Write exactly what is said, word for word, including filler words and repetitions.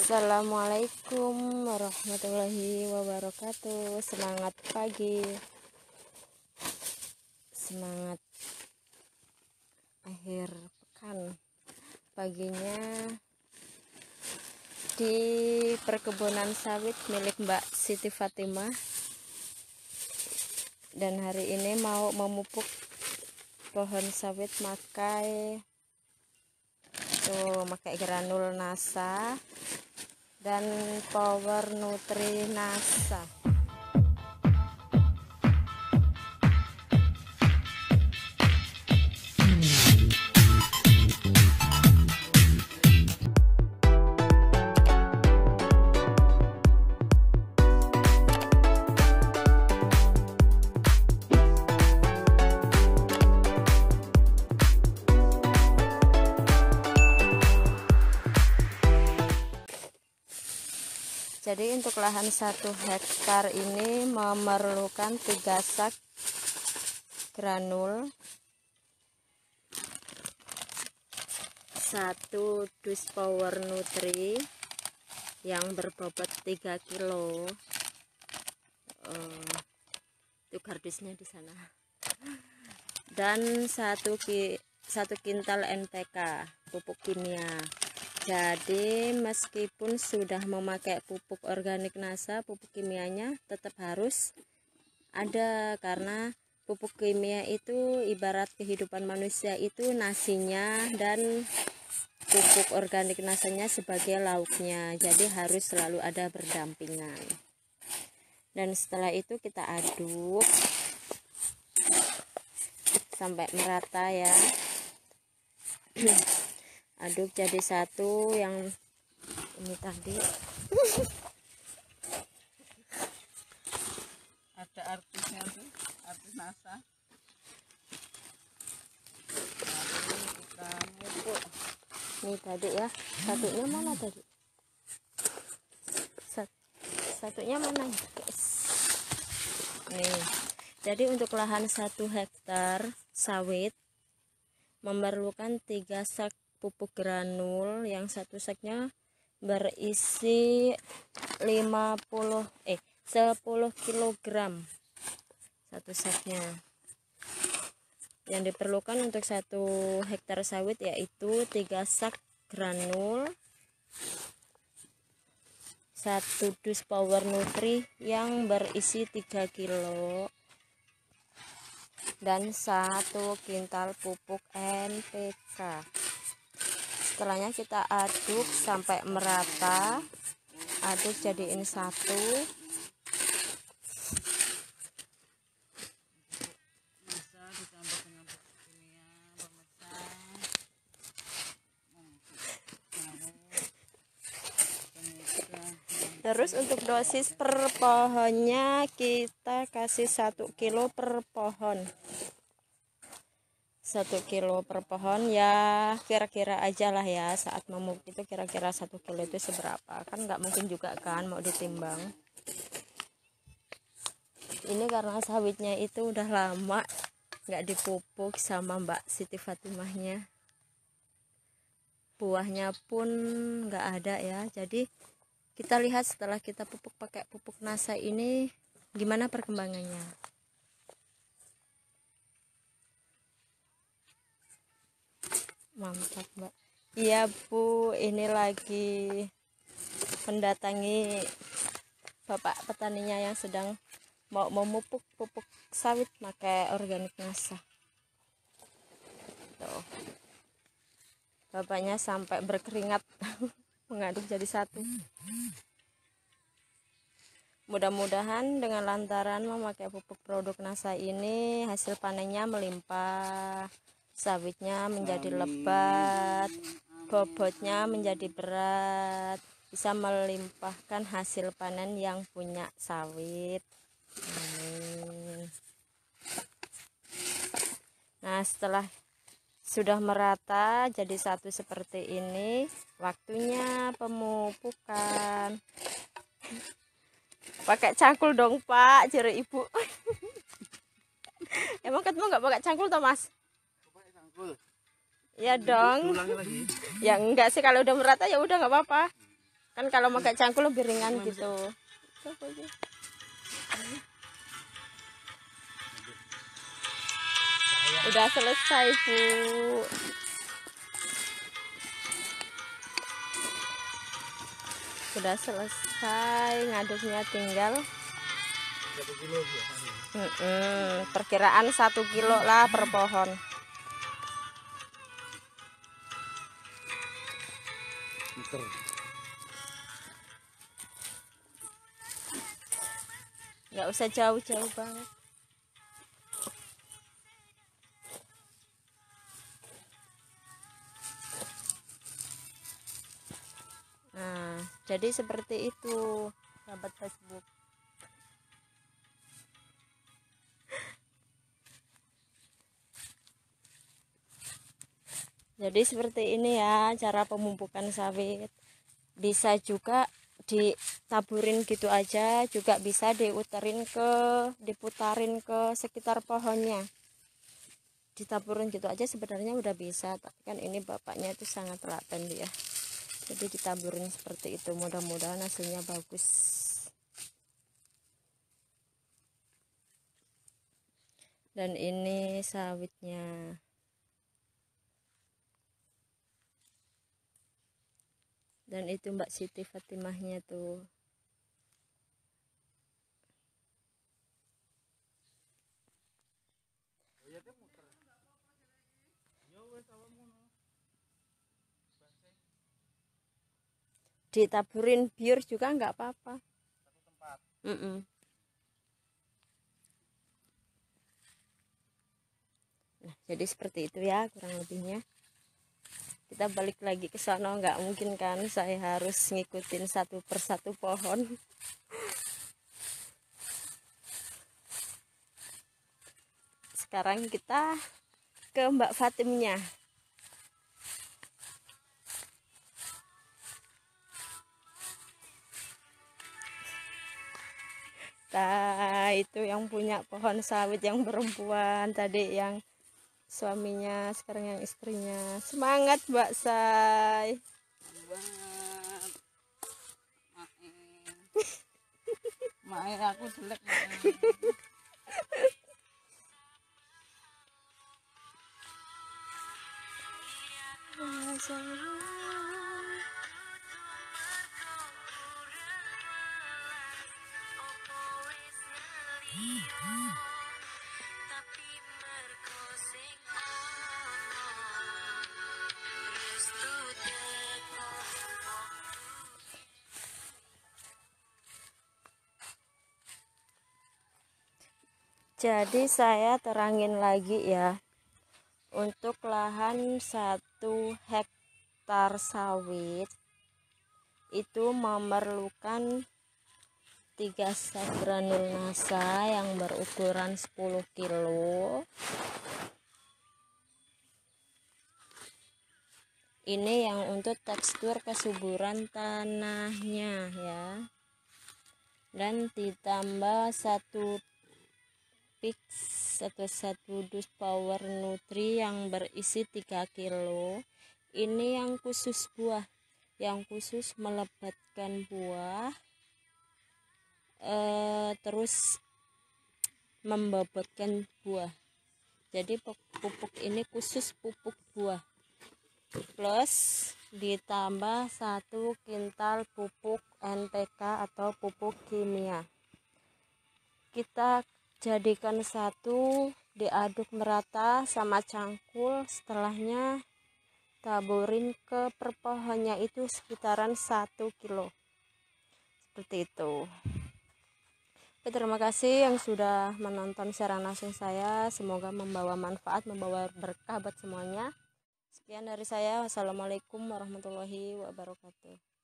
Assalamualaikum warahmatullahi wabarakatuh. Semangat pagi, semangat akhir pekan. Paginya di perkebunan sawit milik Mbak Siti Fatimah, dan hari ini mau memupuk pohon sawit pakai tuh pakai granul NASA dan Power Nutri NASA. Jadi untuk lahan satu hektar ini memerlukan tiga sak granul, satu dus Power Nutri yang berbobot tiga kilo. Uh, itu kardusnya di sana. Dan satu ki satu kintal N P K pupuk kimia. Jadi meskipun sudah memakai pupuk organik NASA, pupuk kimianya tetap harus ada, karena pupuk kimia itu ibarat kehidupan manusia, itu nasinya, dan pupuk organik nasanya sebagai lauknya. Jadi harus selalu ada berdampingan. Dan setelah itu kita aduk sampai merata ya. Aduk jadi satu. Yang ini tadi ada artisnya tuh, artis NASA. Lalu kita mupuk. Ini tadi ya, satunya mana tadi? Sat satunya mana ya guys? Nih, jadi untuk lahan satu hektar sawit memerlukan tiga sak pupuk granul, yang satu saknya berisi lima puluh eh sepuluh kilogram satu saknya. Yang diperlukan untuk satu hektar sawit yaitu tiga sak granul, satu dus Power Nutri yang berisi tiga kilo, dan satu kintal pupuk N P K. Setelahnya kita aduk sampai merata, aduk jadiin satu. Bisa ditambah dengan pupuk kimia, pemesan, Terus untuk dosis per pohonnya kita kasih satu kilo per pohon. Satu kilo per pohon ya, kira-kira aja lah ya, saat memupuk itu kira-kira satu kilo itu seberapa, kan nggak mungkin juga kan mau ditimbang. Ini karena sawitnya itu udah lama nggak dipupuk sama Mbak Siti Fatimahnya, buahnya pun nggak ada ya. Jadi kita lihat setelah kita pupuk pakai pupuk NASA ini gimana perkembangannya. Mantap Mbak. Iya Bu, ini lagi mendatangi bapak petaninya yang sedang mau memupuk pupuk sawit pakai organik NASA. Tuh. Bapaknya sampai berkeringat mengaduk jadi satu. Mudah-mudahan dengan lantaran memakai pupuk produk NASA ini hasil panennya melimpah. Sawitnya menjadi lebat, bobotnya menjadi berat, bisa melimpahkan hasil panen yang punya sawit. Amin. Nah, setelah sudah merata jadi satu seperti ini, waktunya pemupukan. Pakai cangkul dong Pak, jere Ibu. Emang ketemu nggak pakai cangkul toh Mas? Ya dong. Ulangi lagi. Ya enggak sih, kalau udah merata ya udah nggak apa-apa. Kan kalau pakai cangkul lebih ringan gitu. Udah selesai, Bu. Sudah selesai ngaduknya, tinggal satu kilo ya. mm -mm, perkiraan satu kilo lah per pohon. Liter. Nggak usah jauh-jauh banget. Nah, jadi seperti itu, sahabat Facebook. Jadi seperti ini ya cara pemupukan sawit. Bisa juga ditaburin gitu aja, juga bisa diuterin ke diputarin ke sekitar pohonnya. Ditaburin gitu aja sebenarnya udah bisa, tapi kan ini bapaknya itu sangat telaten dia. Jadi ditaburin seperti itu, mudah-mudahan hasilnya bagus. Dan ini sawitnya. Dan itu Mbak Siti Fatimahnya tuh. Ditaburin biur juga nggak apa-apa. Satu tempat. Mm -mm. Nah, jadi seperti itu ya kurang lebihnya. Kita balik lagi ke sana, nggak mungkin kan saya harus ngikutin satu persatu pohon. Sekarang kita ke Mbak Fatimnya. Nah, itu yang punya pohon sawit yang perempuan tadi, yang suaminya, sekarang yang istrinya. Semangat Mbak Say. Banget. Mae. Mae aku jelek. Mae. Jadi saya terangin lagi ya, untuk lahan satu hektar sawit itu memerlukan tiga sak granul nasa yang berukuran sepuluh kilo. Ini yang untuk tekstur kesuburan tanahnya ya. Dan ditambah satu Pix atau satu dus Power Nutri yang berisi tiga kilo. Ini yang khusus buah, yang khusus melebatkan buah, eh, terus membobotkan buah. Jadi pupuk ini khusus pupuk buah, plus ditambah satu kintal pupuk N P K atau pupuk kimia. Kita jadikan satu, diaduk merata sama cangkul, setelahnya taburin ke perpohonnya itu sekitaran satu kilo, seperti itu. Oke, terima kasih yang sudah menonton siaran langsung saya, semoga membawa manfaat, membawa berkah buat semuanya. Sekian dari saya, wassalamualaikum warahmatullahi wabarakatuh.